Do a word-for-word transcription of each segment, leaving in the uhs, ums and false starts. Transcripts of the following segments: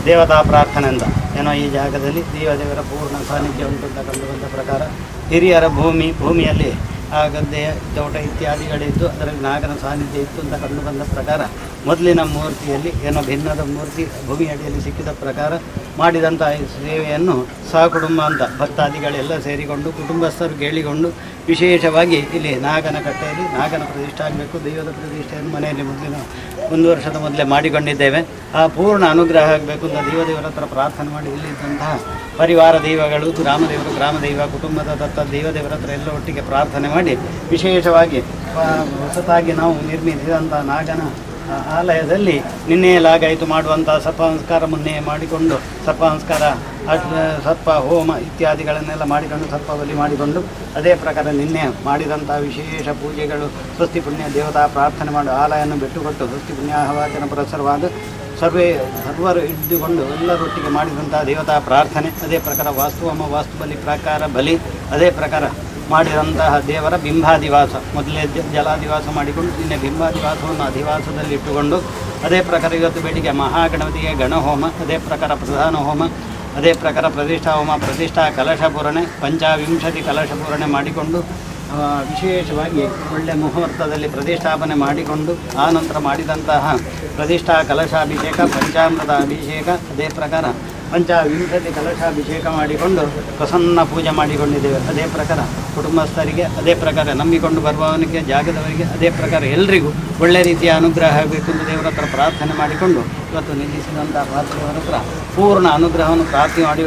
ದೇವತಾ ಪ್ರಾರ್ಥನೆಯಿಂದ ಏನೋ ಈ ಜಾಗದಲ್ಲಿ ದೇವದೇವರ ಪೂರ್ಣ ಸಾನ್ನಿಧ್ಯ ಉಂಟು ಅಂತ ಕಂಡು ಬಂದ ಪ್ರಕಾರ ಹಿರಿಯರ ಭೂಮಿ ಭೂಮಿಯಲ್ಲಿ ಆ ಗದ್ದೆ ತೋಟ ಇತ್ಯಾದಿಗಳಿದ್ದು ಅದರಲ್ಲಿ ನಾಗನ ಸಾನ್ನಿಧ್ಯ ಇತ್ತು ಅಂತ ಕಂಡು ಬಂದ ಪ್ರಕಾರ ಮೊದಲಿನ ಮೂರ್ತಿಯಲ್ಲಿ ಏನೋ ಭಿನ್ನದ ಮೂರ್ತಿ ಭೂಮಿ ಅಡಿಯಲ್ಲಿ ಸಿಕ್ಕಿದ ಪ್ರಕಾರ ಮಾಡಿದಂಥ ಸೇವೆಯನ್ನು ಸಹಕುಟುಂಬ ಅಂತ ಭಕ್ತಾದಿಗಳೆಲ್ಲ ಸೇರಿಕೊಂಡು ಕುಟುಂಬಸ್ಥರು ಕೇಳಿಕೊಂಡು ವಿಶೇಷವಾಗಿ ಇಲ್ಲಿ ನಾಗನ ಕಟ್ಟೆಯಲ್ಲಿ ನಾಗನ ಪ್ರತಿಷ್ಠೆ ಆಗಬೇಕು, ದೈವದ ಪ್ರತಿಷ್ಠೆಯನ್ನು ಮನೆಯಲ್ಲಿ ಮೊದಲಿನ ಒಂದು ವರ್ಷದ ಮೊದಲೇ ಮಾಡಿಕೊಂಡಿದ್ದೇವೆ. ಆ ಪೂರ್ಣ ಅನುಗ್ರಹ ಆಗಬೇಕು ಅಂತ ದೇವದೇವರ ಹತ್ರ ಪ್ರಾರ್ಥನೆ ಮಾಡಿ ಇಲ್ಲಿದ್ದಂತಹ ಪರಿವಾರ ದೈವಗಳು, ಗ್ರಾಮದೇವರು, ಗ್ರಾಮದೈವ, ಕುಟುಂಬದ ದತ್ತ ದೇವದೇವರ ಹತ್ರ ಎಲ್ಲ ಒಟ್ಟಿಗೆ ಪ್ರಾರ್ಥನೆ ಮಾಡಿ ವಿಶೇಷವಾಗಿ ಹೊಸತಾಗಿ ನಾವು ನಿರ್ಮಿಸಿದಂಥ ನಾಗನ ಆಲಯದಲ್ಲಿ ನಿನ್ನೆಯಲಾಗಾಯಿತು ಮಾಡುವಂಥ ಸರ್ಪಸಂಸ್ಕಾರ ಮುನ್ನೆ ಮಾಡಿಕೊಂಡು ಸರ್ಪಸಂಸ್ಕಾರ ಸರ್ಪ ಹೋಮ ಇತ್ಯಾದಿಗಳನ್ನೆಲ್ಲ ಮಾಡಿಕೊಂಡು ಸರ್ಪ ಬಲಿ ಮಾಡಿಕೊಂಡು ಅದೇ ಪ್ರಕಾರ ನಿನ್ನೆ ಮಾಡಿದಂಥ ವಿಶೇಷ ಪೂಜೆಗಳು ಸ್ವಸ್ತಿ ಪುಣ್ಯ ದೇವತಾ ಪ್ರಾರ್ಥನೆ ಮಾಡಿ ಆಲಯವನ್ನು ಬಿಟ್ಟುಕೊಟ್ಟು ಸ್ವಸ್ತಿ ಪುಣ್ಯಾಹವಾಚನ ಪುರಸ್ಸರವಾದ ಸರ್ವೇ ಸರ್ವರು ಇದ್ದುಕೊಂಡು ಎಲ್ಲರೊಟ್ಟಿಗೆ ಮಾಡಿದಂಥ ದೇವತಾ ಪ್ರಾರ್ಥನೆ ಅದೇ ಪ್ರಕಾರ ವಾಸ್ತುವಮ ವಾಸ್ತು ಬಲಿ ಪ್ರಾಕಾರ ಬಲಿ ಅದೇ ಪ್ರಕಾರ ಮಾಡಿದಂತಹ ದೇವರ ಬಿಂಬಾದಿವಾಸ ಮೊದಲೇ ಜಲಾದಿವಾಸ ಮಾಡಿಕೊಂಡು ನಿನ್ನೆ ಬಿಂಬಾದಿವಾಸವನ್ನು ಅಧಿವಾಸದಲ್ಲಿ ಇಟ್ಟುಕೊಂಡು ಅದೇ ಪ್ರಕಾರ ಇವತ್ತು ಬೆಳಿಗ್ಗೆ ಮಹಾಗಣಪತಿಗೆ ಗಣಹೋಮ, ಅದೇ ಪ್ರಕಾರ ಪ್ರಧಾನ ಹೋಮ, ಅದೇ ಪ್ರಕಾರ ಪ್ರತಿಷ್ಠಾ ಹೋಮ, ಪ್ರತಿಷ್ಠಾ ಕಲಶ ಪೂರಣೆ, ಪಂಚವಿಂಶತಿ ಕಲಶ ಪೂರಣೆ ಮಾಡಿಕೊಂಡು ವಿಶೇಷವಾಗಿ ಒಳ್ಳೆಯ ಮುಹೂರ್ತದಲ್ಲಿ ಪ್ರತಿಷ್ಠಾಪನೆ ಮಾಡಿಕೊಂಡು ಆ ನಂತರ ಮಾಡಿದಂತಹ ಪ್ರತಿಷ್ಠಾ ಕಲಶಾಭಿಷೇಕ, ಪಂಚಾಮೃತ ಅಭಿಷೇಕ, ಅದೇ ಪ್ರಕಾರ ಪಂಚವಿಂಶತಿ ಕಲಶಾಭಿಷೇಕ ಮಾಡಿಕೊಂಡು ಪ್ರಸನ್ನ ಪೂಜೆ ಮಾಡಿಕೊಂಡಿದ್ದೇವೆ. ಅದೇ ಪ್ರಕಾರ ಕುಟುಂಬಸ್ಥರಿಗೆ, ಅದೇ ಪ್ರಕಾರ ನಂಬಿಕೊಂಡು ಬರುವವನಿಗೆ, ಜಾಗದವರಿಗೆ, ಅದೇ ಪ್ರಕಾರ ಎಲ್ಲರಿಗೂ ಒಳ್ಳೆ ರೀತಿಯ ಅನುಗ್ರಹ ಆಗಬೇಕು ಎಂದು ದೇವರ ಹತ್ರ ಪ್ರಾರ್ಥನೆ ಮಾಡಿಕೊಂಡು ಇವತ್ತು ನಿಲ್ಲಿಸಿದಂಥ ಪಾರ್ಥಿವರ ಹತ್ರ ಪೂರ್ಣ ಅನುಗ್ರಹವನ್ನು ಪ್ರಾರ್ಥನೆ ಮಾಡಿ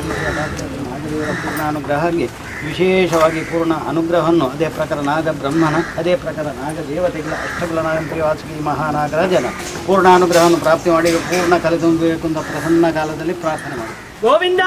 ನಾಗದೇವರ ಪೂರ್ಣ ಅನುಗ್ರಹಕ್ಕೆ ವಿಶೇಷವಾಗಿ ಪೂರ್ಣ ಅನುಗ್ರಹವನ್ನು ಅದೇ ಪ್ರಕಾರ ನಾಗ ಬ್ರಹ್ಮನ, ಅದೇ ಪ್ರಕಾರ ನಾಗ ದೇವತೆಗಳ ಅಷ್ಟಬಲನಾಗಂತ್ರಿ ವಾಸುಕಿ ಮಹಾನಾಗರಾಜನ ಪೂರ್ಣ ಅನುಗ್ರಹವನ್ನು ಪ್ರಾಪ್ತಿ ಮಾಡಿ ಪೂರ್ಣ ಕಲೆ ತುಂಬಬೇಕು ಅಂತ ಪ್ರಸನ್ನ ಕಾಲದಲ್ಲಿ ಪ್ರಾರ್ಥನೆ ಮಾಡಿ ಗೋವಿಂದ.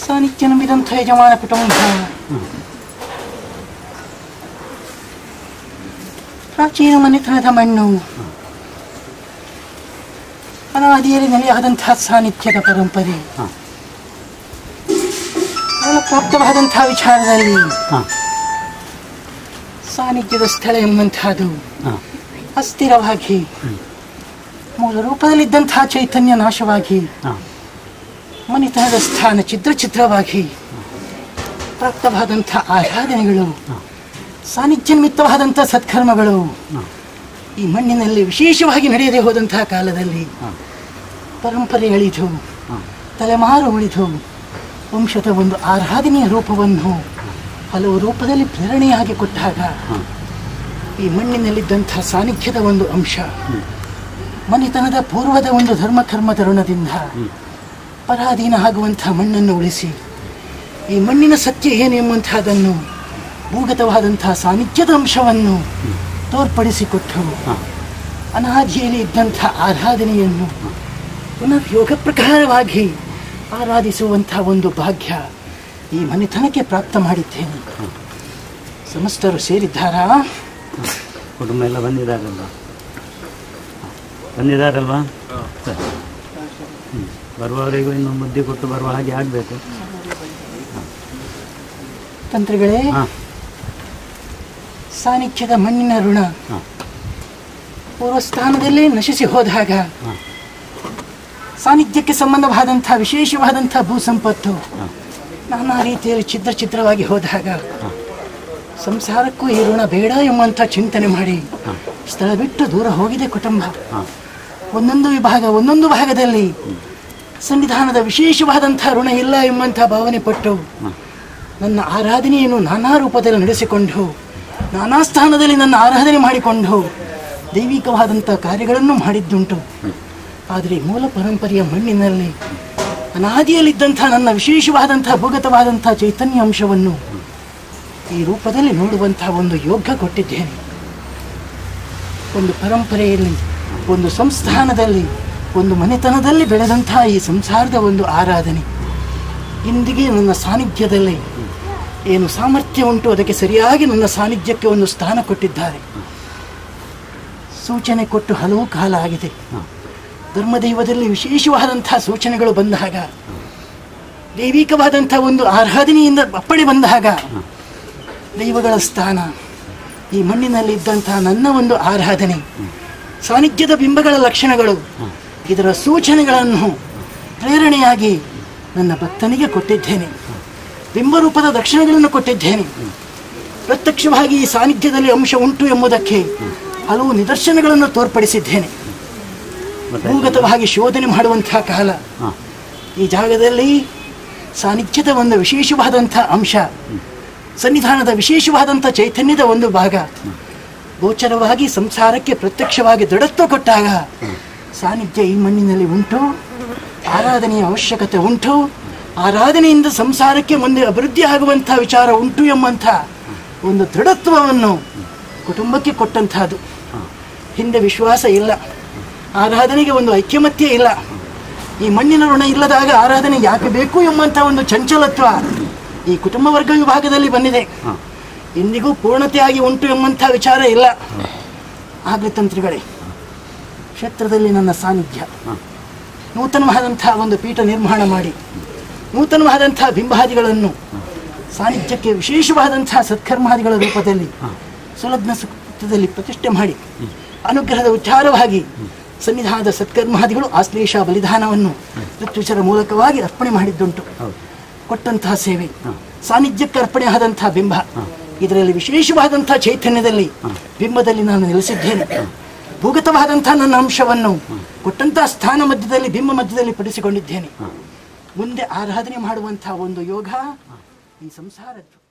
ಸಾನ್ನಿಧ್ಯ ನಂಬಿದಂಥ ಯಜಮಾನ ಕುಟುಂಬ ಪ್ರಾಚೀನ ಮನೆತನದ ಮಣ್ಣು ಅನಾದಿಯಲ್ಲಿ ನೆಲೆಯಾದಂತಹ ಸಾನ್ನಿಧ್ಯದ ಪರಂಪರೆ ಪ್ರಾಪ್ತವಾದಂತಹ ವಿಚಾರದಲ್ಲಿ ಸಾನ್ನಿಧ್ಯದ ಸ್ಥಳ ಎಂಬಂತಹದ್ದು ಅಸ್ಥಿರವಾಗಿ ಮೂಲ ರೂಪದಲ್ಲಿದ್ದಂತಹ ಚೈತನ್ಯ ನಾಶವಾಗಿ ಮನೆತನದ ಸ್ಥಾನ ಚಿತ್ರ ಚಿತ್ರವಾಗಿ ಪ್ರಾಪ್ತವಾದಂಥ ಆರಾಧನೆಗಳು ಸಾನ್ನಿಧ್ಯ ನಿಮಿತ್ತವಾದಂಥ ಸತ್ಕರ್ಮಗಳು ಈ ಮಣ್ಣಿನಲ್ಲಿ ವಿಶೇಷವಾಗಿ ನಡೆಯದೆ ಹೋದಂತಹ ಕಾಲದಲ್ಲಿ ಪರಂಪರೆ ಅಳಿದು ತಲೆಮಾರು ಉಳಿದು ವಂಶದ ಒಂದು ಆರಾಧನೆಯ ರೂಪವನ್ನು ಹಲವು ರೂಪದಲ್ಲಿ ಪ್ರೇರಣೆಯಾಗಿ ಕೊಟ್ಟಾಗ ಈ ಮಣ್ಣಿನಲ್ಲಿದ್ದಂಥ ಸಾನ್ನಿಧ್ಯದ ಒಂದು ಅಂಶ ಮನೆತನದ ಪೂರ್ವದ ಒಂದು ಧರ್ಮಕರ್ಮ ತರುಣದಿಂದ ಪರಾಧೀನ ಆಗುವಂಥ ಮಣ್ಣನ್ನು ಉಳಿಸಿ ಈ ಮಣ್ಣಿನ ಸತ್ಯ ಏನು ಎಂಬಂತಹದನ್ನು ಭೂಗತವಾದಂತಹ ಸಾನ್ನಿಧ್ಯದ ಅಂಶವನ್ನು ತೋರ್ಪಡಿಸಿಕೊಟ್ಟು ಅನಾದಿಯಲ್ಲಿ ಇದ್ದಂಥ ಆರಾಧನೆಯನ್ನು ಪುನರ್ ಯೋಗ ಪ್ರಕಾರವಾಗಿ ಆರಾಧಿಸುವಂಥ ಒಂದು ಭಾಗ್ಯ ಈ ಮನೆತನಕ್ಕೆ ಪ್ರಾಪ್ತ ಮಾಡಿದ್ದೇನೆ. ಸಮಸ್ತರು ಸೇರಿದ್ದಾರಾ? ಕುಟುಂಬ ಎಲ್ಲ ಬಂದಿದ್ದಾರಲ್ವ ಬಂದಿದ್ದಾರಲ್ವಾ ಬರುವವರೆಗೂ ಇನ್ನು ಮುದ್ದೆ ಕೊಟ್ಟು ಬರುವ ಹಾಗೆ ಆಗಬೇಕು. ತಂತ್ರಿಗಳೇ, ಸಾನ್ನಿಧ್ಯದ ಮಣ್ಣಿನ ಋಣ ಪೂರ್ವಸ್ಥಾನದಲ್ಲೇ ನಶಿಸಿ ಹೋದಾಗ ಸಾನ್ನಿಧ್ಯಕ್ಕೆ ಸಂಬಂಧವಾದಂಥ ವಿಶೇಷವಾದಂಥ ಭೂ ಸಂಪತ್ತು ನಾನಾ ರೀತಿಯಲ್ಲಿ ಚಿತ್ರ ಚಿತ್ರವಾಗಿ ಹೋದಾಗ ಸಂಸಾರಕ್ಕೂ ಈ ಋಣ ಬೇಡ ಎಂಬಂಥ ಚಿಂತನೆ ಮಾಡಿ ಸ್ಥಳ ಬಿಟ್ಟು ದೂರ ಹೋಗಿದೆ ಕುಟುಂಬ. ಒಂದೊಂದು ವಿಭಾಗ ಒಂದೊಂದು ಭಾಗದಲ್ಲಿ ಸನ್ನಿಧಾನದ ವಿಶೇಷವಾದಂಥ ಋಣ ಇಲ್ಲ ಎಂಬಂಥ ಭಾವನೆ ಪಟ್ಟು ನನ್ನ ಆರಾಧನೆಯನ್ನು ನಾನಾ ರೂಪದಲ್ಲಿ ನಡೆಸಿಕೊಂಡು ನಾನಾ ಸ್ಥಾನದಲ್ಲಿ ನನ್ನ ಆರಾಧನೆ ಮಾಡಿಕೊಂಡು ದೈವಿಕವಾದಂಥ ಕಾರ್ಯಗಳನ್ನು ಮಾಡಿದ್ದುಂಟು. ಆದರೆ ಮೂಲ ಪರಂಪರೆಯ ಮಣ್ಣಿನಲ್ಲಿ ಅನಾದಿಯಲ್ಲಿದ್ದಂಥ ನನ್ನ ವಿಶೇಷವಾದಂಥ ಭೂಗತವಾದಂಥ ಚೈತನ್ಯ ಅಂಶವನ್ನು ಈ ರೂಪದಲ್ಲಿ ನೋಡುವಂಥ ಒಂದು ಯೋಗ ಕೊಟ್ಟಿದ್ದೇನೆ. ಒಂದು ಪರಂಪರೆಯಲ್ಲಿ, ಒಂದು ಸಂಸ್ಥಾನದಲ್ಲಿ, ಒಂದು ಮನೆತನದಲ್ಲಿ ಬೆಳೆದಂಥ ಈ ಸಂಸಾರದ ಒಂದು ಆರಾಧನೆ ಇಂದಿಗೆ ನನ್ನ ಸಾನ್ನಿಧ್ಯದಲ್ಲಿ ಏನು ಸಾಮರ್ಥ್ಯ ಉಂಟು ಅದಕ್ಕೆ ಸರಿಯಾಗಿ ನನ್ನ ಸಾನ್ನಿಧ್ಯಕ್ಕೆ ಒಂದು ಸ್ಥಾನ ಕೊಟ್ಟಿದ್ದಾರೆ. ಸೂಚನೆ ಕೊಟ್ಟು ಹಲವು ಕಾಲ ಆಗಿದೆ. ಧರ್ಮದೈವದಲ್ಲಿ ವಿಶೇಷವಾದಂಥ ಸೂಚನೆಗಳು ಬಂದಾಗ, ದೈವಿಕವಾದಂಥ ಒಂದು ಆರಾಧನೆಯಿಂದ ಅಪ್ಪಣೆ ಬಂದಾಗ ದೈವಗಳ ಸ್ಥಾನ ಈ ಮಣ್ಣಿನಲ್ಲಿ ಇದ್ದಂಥ ನನ್ನ ಒಂದು ಆರಾಧನೆ ಸಾನ್ನಿಧ್ಯದ ಬಿಂಬಗಳ ಲಕ್ಷಣಗಳು ಇದರ ಸೂಚನೆಗಳನ್ನು ಪ್ರೇರಣೆಯಾಗಿ ನನ್ನ ಭಕ್ತನಿಗೆ ಕೊಟ್ಟಿದ್ದೇನೆ. ಬಿಂಬರೂಪದ ದಕ್ಷಿಣಗಳನ್ನು ಕೊಟ್ಟಿದ್ದೇನೆ. ಪ್ರತ್ಯಕ್ಷವಾಗಿ ಈ ಸಾನ್ನಿಧ್ಯದಲ್ಲಿ ಅಂಶ ಉಂಟು ಎಂಬುದಕ್ಕೆ ಹಲವು ನಿದರ್ಶನಗಳನ್ನು ತೋರ್ಪಡಿಸಿದ್ದೇನೆ. ಭೂಗತವಾಗಿ ಶೋಧನೆ ಮಾಡುವಂತಹ ಕಾಲ ಈ ಜಾಗದಲ್ಲಿ ಸಾನ್ನಿಧ್ಯದ ಒಂದು ವಿಶೇಷವಾದಂಥ ಅಂಶ, ಸನ್ನಿಧಾನದ ವಿಶೇಷವಾದಂಥ ಚೈತನ್ಯದ ಒಂದು ಭಾಗ ಗೋಚರವಾಗಿ ಸಂಸಾರಕ್ಕೆ ಪ್ರತ್ಯಕ್ಷವಾಗಿ ದೃಢತ್ವ ಕೊಟ್ಟಾಗ ಸಾನ್ನಿಧ್ಯ ಈ ಮಣ್ಣಿನಲ್ಲಿ ಉಂಟು, ಆರಾಧನೆಯ ಅವಶ್ಯಕತೆ ಉಂಟು, ಆರಾಧನೆಯಿಂದ ಸಂಸಾರಕ್ಕೆ ಮುಂದೆ ಅಭಿವೃದ್ಧಿ ಆಗುವಂಥ ವಿಚಾರ ಉಂಟು ಎಂಬಂಥ ಒಂದು ದೃಢತ್ವವನ್ನು ಕುಟುಂಬಕ್ಕೆ ಕೊಟ್ಟಂತಹದ್ದು. ಹಿಂದೆ ವಿಶ್ವಾಸ ಇಲ್ಲ, ಆರಾಧನೆಗೆ ಒಂದು ಐಕ್ಯಮತ್ಯ ಇಲ್ಲ, ಈ ಮಣ್ಣಿನ ಋಣ ಇಲ್ಲದಾಗ ಆರಾಧನೆ ಯಾಕೆ ಬೇಕು ಎಂಬಂಥ ಒಂದು ಚಂಚಲತ್ವ ಈ ಕುಟುಂಬ ವರ್ಗ ವಿಭಾಗದಲ್ಲಿ ಬಂದಿದೆ. ಇಂದಿಗೂ ಪೂರ್ಣತೆಯಾಗಿ ಉಂಟು ಎಂಬಂಥ ವಿಚಾರ ಇಲ್ಲ. ಆಗಲಿ ತಂತ್ರಿಗಳೇ, ಕ್ಷೇತ್ರದಲ್ಲಿ ನನ್ನ ಸಾನ್ನಿಧ್ಯ ನೂತನವಾದಂಥ ಒಂದು ಪೀಠ ನಿರ್ಮಾಣ ಮಾಡಿ ನೂತನವಾದಂಥ ಬಿಂಬಾದಿಗಳನ್ನು ಸಾನ್ನಿಧ್ಯಕ್ಕೆ ವಿಶೇಷವಾದಂಥ ಸತ್ಕರ್ಮಾದಿಗಳ ರೂಪದಲ್ಲಿ ಸುಲಗ್ನ ಸೂಕ್ತದಲ್ಲಿ ಪ್ರತಿಷ್ಠೆ ಮಾಡಿ ಅನುಗ್ರಹದ ವಿಚಾರವಾಗಿ ಸನ್ನಿಧಾನದ ಸತ್ಕರ್ಮಾದಿಗಳು ಆಶ್ಲೇಷ ಬಲಿದಾನವನ್ನು ಋತ್ವಿಚರ ಮೂಲಕವಾಗಿ ಅರ್ಪಣೆ ಮಾಡಿದ್ದುಂಟು. ಕೊಟ್ಟಂತಹ ಸೇವೆ ಸಾನ್ನಿಧ್ಯಕ್ಕೆ ಅರ್ಪಣೆ ಆದಂತಹ ಬಿಂಬ, ಇದರಲ್ಲಿ ವಿಶೇಷವಾದಂತಹ ಚೈತನ್ಯದಲ್ಲಿ ಬಿಂಬದಲ್ಲಿ ನಾನು ನೆಲೆಸಿದ್ದೇನೆ. ಭೂಗತವಾದಂತಹ ನನ್ನ ಅಂಶವನ್ನು ಕೊಟ್ಟಂತಹ ಸ್ಥಾನ ಮಧ್ಯದಲ್ಲಿ ಬಿಂಬ ಮಧ್ಯದಲ್ಲಿ ಪಡಿಸಿಕೊಂಡಿದ್ದೇನೆ. ಮುಂದೆ ಆರಾಧನೆ ಮಾಡುವಂತಹ ಒಂದು ಯೋಗ ಈ ಸಂಸಾರದ್ದು.